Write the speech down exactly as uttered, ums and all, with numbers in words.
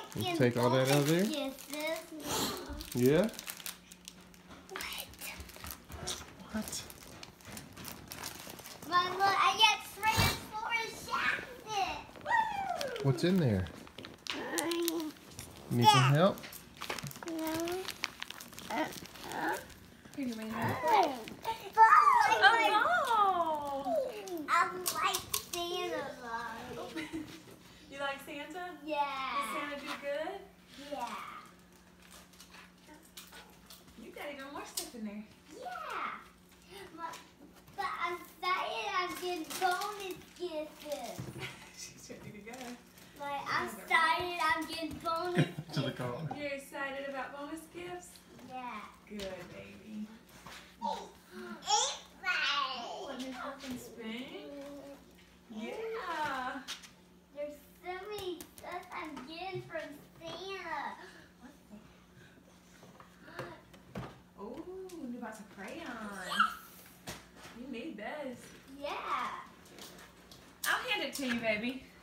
You take all that out of there? Yeah? What? Mom, look, I get transformed. Woo! What's in there? You need some help? Can you wait Oh, oh, I'm like Santa Claus. you like Santa? Yeah. Does Santa do good? Yeah. You got even more stuff in there. Yeah. But, but I'm excited I'm getting bonus gifts. She's ready to go. Like, I'm excited I'm getting bonus To the gifts. car. You're excited about bonus gifts? Yeah. Good, baby. Eight Oh, and there's nothing spoon. Yeah. There's so many stuff I'm getting from Santa. Oh, you bought some crayons. You need those. Yeah. I'll hand it to you, baby.